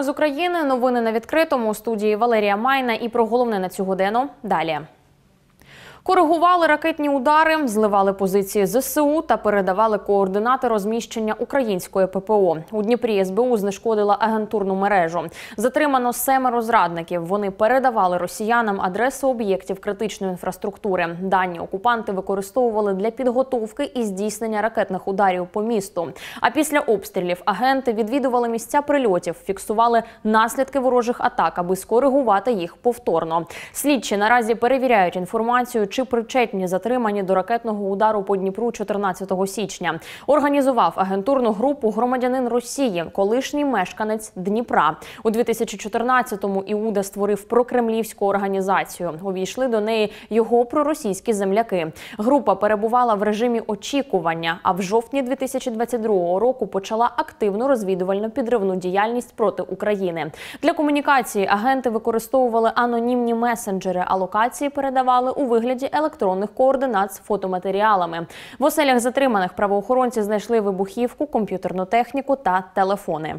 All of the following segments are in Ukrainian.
Прямо з України новини на відкритому. У студії Валерія Майна і про головне на цю годину далі. Коригували ракетні удари, зливали позиції ЗСУ та передавали координати розміщення української ППО. У Дніпрі СБУ знешкодила агентурну мережу. Затримано 7 зрадників. Вони передавали росіянам адреси об'єктів критичної інфраструктури. Дані окупанти використовували для підготовки і здійснення ракетних ударів по місту. А після обстрілів агенти відвідували місця прильотів, фіксували наслідки ворожих атак, аби скоригувати їх повторно. Слідчі наразі перевіряють інформацію, чи причетні затримані до ракетного удару по Дніпру 14 січня. Організував агентурну групу громадянин Росії, колишній мешканець Дніпра. У 2014-му Іуда створив прокремлівську організацію. Увійшли до неї його проросійські земляки. Група перебувала в режимі очікування, а в жовтні 2022 року почала активну розвідувально-підривну діяльність проти України. Для комунікації агенти використовували анонімні месенджери, а локації передавали у вигляді електронних координат з фотоматеріалами. В оселях затриманих правоохоронці знайшли вибухівку, комп'ютерну техніку та телефони.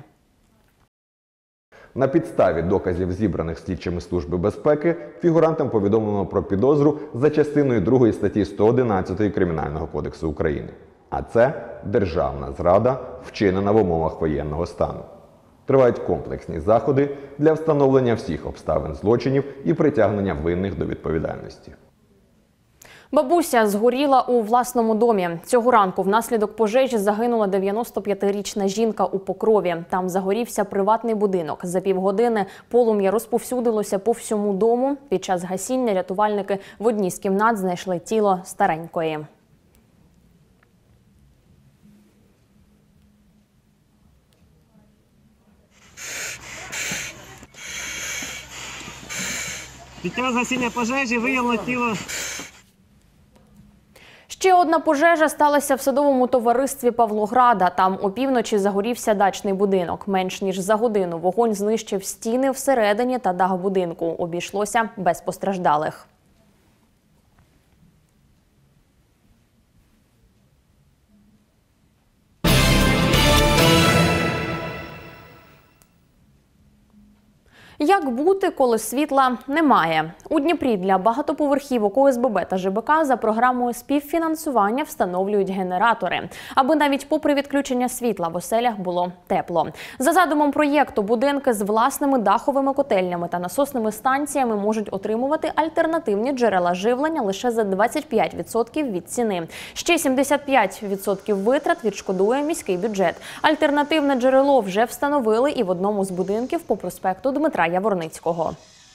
На підставі доказів, зібраних слідчими Служби безпеки, фігурантам повідомлено про підозру за частиною 2 статті 111 Кримінального кодексу України. А це державна зрада, вчинена в умовах воєнного стану. Тривають комплексні заходи для встановлення всіх обставин злочинів і притягнення винних до відповідальності. Бабуся згоріла у власному домі. Цього ранку внаслідок пожежі загинула 95-річна жінка у Покрові. Там загорівся приватний будинок. За півгодини полум'я розповсюдилося по всьому дому. Під час гасіння рятувальники в одній з кімнат знайшли тіло старенької. Під час гасіння пожежі виявлено тіло. Ще одна пожежа сталася в садовому товаристві Павлограда. Там опівночі загорівся дачний будинок. Менш ніж за годину вогонь знищив стіни всередині та дах будинку. Обійшлося без постраждалих. Як бути, коли світла немає? У Дніпрі для багатоповерхівок ОСББ та ЖБК за програмою співфінансування встановлюють генератори, аби навіть попри відключення світла в оселях було тепло. За задумом проєкту, будинки з власними даховими котельнями та насосними станціями можуть отримувати альтернативні джерела живлення лише за 25% від ціни. Ще 75% витрат відшкодує міський бюджет. Альтернативне джерело вже встановили і в одному з будинків по проспекту Дмитра Яворницького.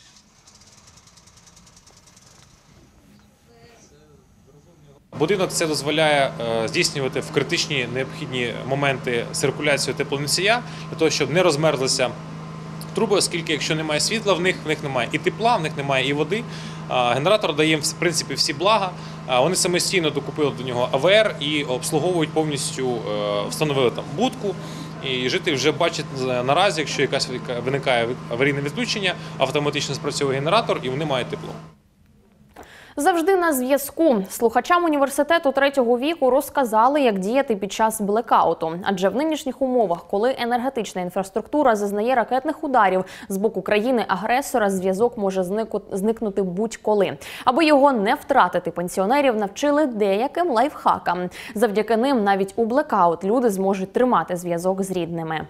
Будинок це дозволяє здійснювати в критичні необхідні моменти циркуляцію теплоносія, для того, щоб не розмерзлися труби, оскільки якщо немає світла, в них немає і тепла, в них немає і води. Генератор дає їм, в принципі, всі блага. Вони самостійно докупили до нього АВР і обслуговують повністю, встановили там будку. І житель вже бачить наразі, якщо якась виникає аварійне відключення, автоматично спрацьовує генератор і вони мають тепло. Завжди на зв'язку. Слухачам університету 3-го віку розказали, як діяти під час блекауту. Адже в нинішніх умовах, коли енергетична інфраструктура зазнає ракетних ударів з боку країни-агресора, зв'язок може зникнути будь-коли. Аби його не втратити, пенсіонерів навчили деяким лайфхакам. Завдяки ним навіть у блекаут люди зможуть тримати зв'язок з рідними.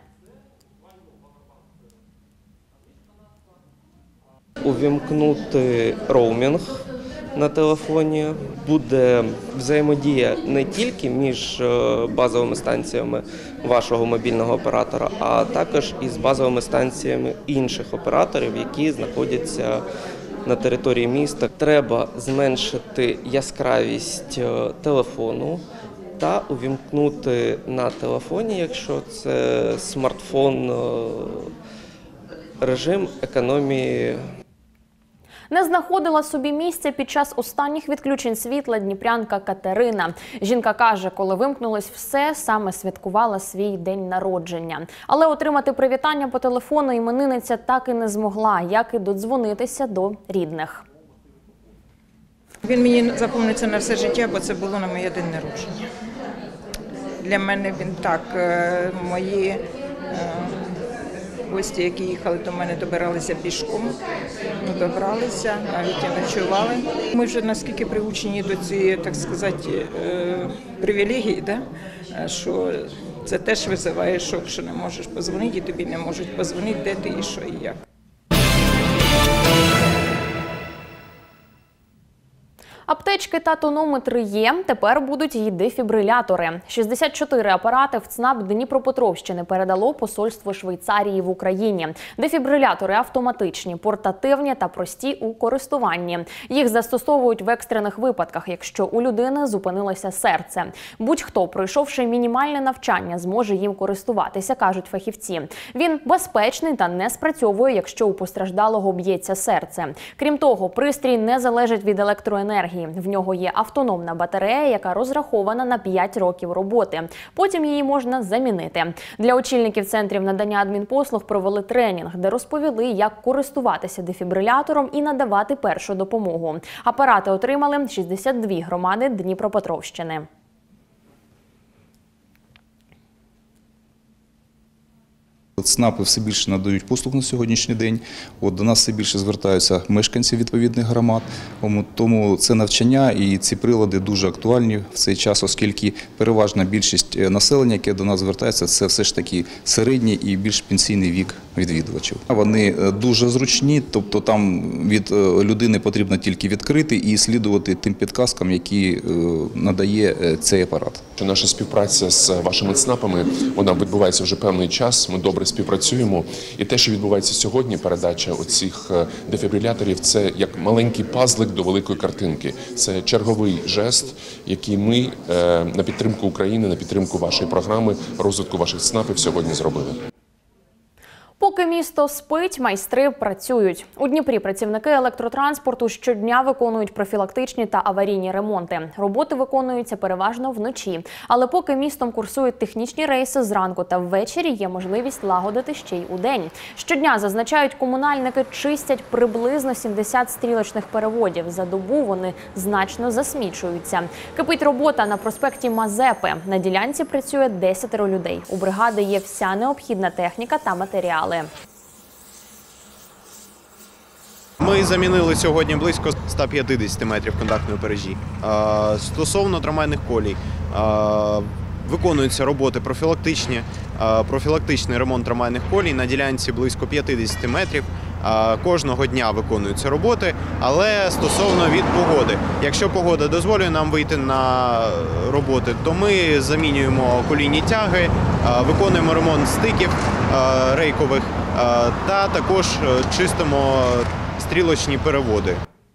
Увімкнути роумінг на телефоні, буде взаємодія не тільки між базовими станціями вашого мобільного оператора, а також із базовими станціями інших операторів, які знаходяться на території міста. Треба зменшити яскравість телефону та увімкнути на телефоні, якщо це смартфон, режим економії. Не знаходила собі місця під час останніх відключень світла дніпрянка Катерина. Жінка каже, коли вимкнулось все, саме святкувала свій день народження. Але отримати привітання по телефону іменинниця так і не змогла, як і додзвонитися до рідних. Він мені запам'ятається на все життя, бо це було на моє день народження. Для мене він так, мої Гості, які їхали до мене, добиралися пішком, добралися, навіть і ночували. Ми вже наскільки приучені до цієї, так сказати, привілегії, да? Що це теж визиває шок, що не можеш подзвонити, і тобі не можуть подзвонити, де ти і що і як. Аптечки та тонометри є, тепер будуть й дефібрилятори. 64 апарати в ЦНАП Дніпропетровщини передало посольство Швейцарії в Україні. Дефібрилятори автоматичні, портативні та прості у користуванні. Їх застосовують в екстрених випадках, якщо у людини зупинилося серце. Будь-хто, пройшовши мінімальне навчання, зможе їм користуватися, кажуть фахівці. Він безпечний та не спрацьовує, якщо у постраждалого б'ється серце. Крім того, пристрій не залежить від електроенергії. В нього є автономна батарея, яка розрахована на 5 років роботи. Потім її можна замінити. Для очільників центрів надання адмінпослуг провели тренінг, де розповіли, як користуватися дефібрилятором і надавати першу допомогу. Апарати отримали 62 громади Дніпропетровщини. ЦНАПи все більше надають послуг на сьогоднішній день. До нас все більше звертаються мешканці відповідних громад. Тому це навчання і ці прилади дуже актуальні в цей час, оскільки переважна більшість населення, яке до нас звертається, це все ж таки середній і більш пенсійний вік відвідувачів. Вони дуже зручні, тобто там від людини потрібно тільки відкрити і слідувати тим підказкам, які надає цей апарат. Наша співпраця з вашими ЦНАПами, вона відбувається вже певний час, ми добре співпрацюємо. І те, що відбувається сьогодні, передача оцих дефібриляторів, це як маленький пазлик до великої картинки. Це черговий жест, який ми на підтримку України, на підтримку вашої програми, розвитку ваших ЦНАПів сьогодні зробили. Поки місто спить, майстри працюють. У Дніпрі працівники електротранспорту щодня виконують профілактичні та аварійні ремонти. Роботи виконуються переважно вночі. Але поки містом курсують технічні рейси зранку та ввечері, є можливість лагодити ще й удень. Щодня, зазначають комунальники, чистять приблизно 70 стрілочних переводів. За добу вони значно засмічуються. Кипить робота на проспекті Мазепи. На ділянці працює 10 людей. У бригади є вся необхідна техніка та матеріали. Ми замінили сьогодні близько 150 метрів контактної мережі. Стосовно трамвайних колій, виконуються роботи профілактичні, профілактичний ремонт трамвайних колій на ділянці близько 50 метрів. Кожного дня виконуються роботи, але стосовно від погоди. Якщо погода дозволює нам вийти на роботи, то ми замінюємо колійні тяги, виконуємо ремонт стиків рейкових та також чистимо стрілочні переводи.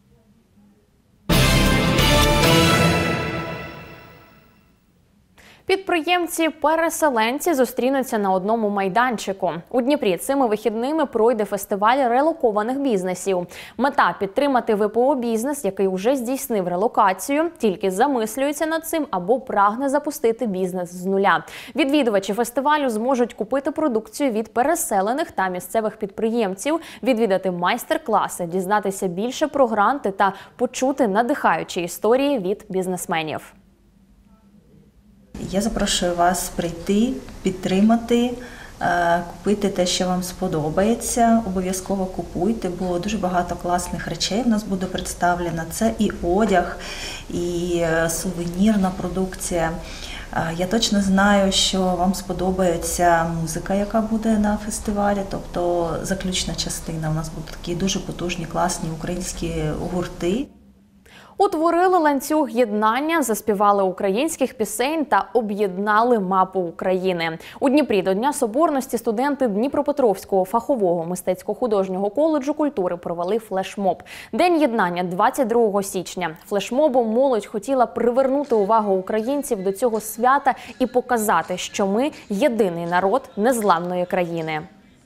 Підприємці-переселенці зустрінуться на одному майданчику. У Дніпрі цими вихідними пройде фестиваль релокованих бізнесів. Мета – підтримати ВПО-бізнес, який уже здійснив релокацію, тільки замислюється над цим або прагне запустити бізнес з нуля. Відвідувачі фестивалю зможуть купити продукцію від переселених та місцевих підприємців, відвідати майстер-класи, дізнатися більше про гранти та почути надихаючі історії від бізнесменів. Я запрошую вас прийти, підтримати, купити те, що вам сподобається. Обов'язково купуйте, бо дуже багато класних речей в нас буде представлено. Це і одяг, і сувенірна продукція. Я точно знаю, що вам сподобається музика, яка буде на фестивалі, тобто заключна частина. У нас будуть такі дуже потужні, класні українські гурти. Утворили ланцюг єднання, заспівали українських пісень та об'єднали мапу України. У Дніпрі до Дня Соборності студенти Дніпропетровського фахового мистецько-художнього коледжу культури провели флешмоб. День єднання 22 січня. Флешмобом молодь хотіла привернути увагу українців до цього свята і показати, що ми – єдиний народ незламної країни.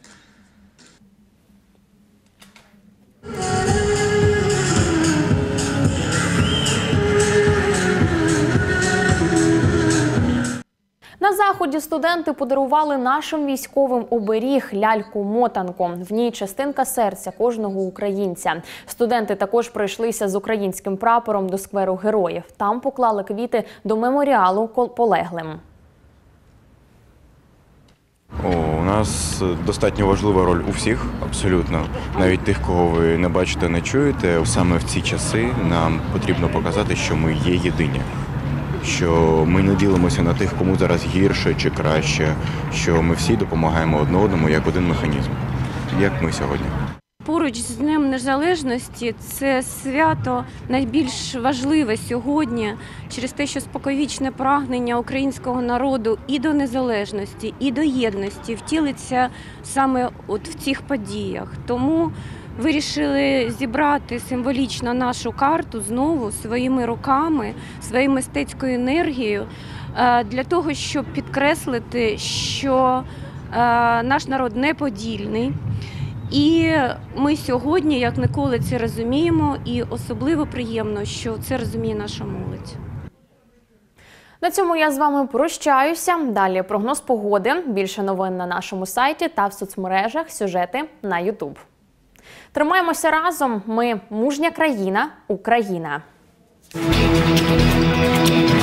На заході студенти подарували нашим військовим оберіг – ляльку-мотанку. В ній частинка серця кожного українця. Студенти також пройшлися з українським прапором до скверу Героїв. Там поклали квіти до меморіалу полеглим. У нас достатньо важлива роль у всіх, абсолютно. Навіть тих, кого ви не бачите, не чуєте. Саме в ці часи нам потрібно показати, що ми є єдині. Що ми не ділимося на тих, кому зараз гірше чи краще, що ми всі допомагаємо одне одному як один механізм, як ми сьогодні. Поруч з Днем Незалежності це свято найбільш важливе сьогодні через те, що споконвічне прагнення українського народу і до незалежності, і до єдності втілиться саме от в цих подіях. Тому вирішили зібрати символічно нашу карту знову своїми руками, своєю мистецькою енергією для того, щоб підкреслити, що наш народ неподільний. І ми сьогодні, як ніколи, це розуміємо, і особливо приємно, що це розуміє наша молодь. На цьому я з вами прощаюся. Далі прогноз погоди, більше новин на нашому сайті та в соцмережах, сюжети на YouTube. Тримаємося разом, ми мужня країна, Україна.